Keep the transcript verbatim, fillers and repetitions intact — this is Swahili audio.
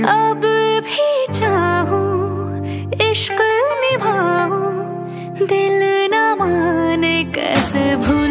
अब भी चाहूं इश्क निभाऊं, दिल न माने कैसे भूल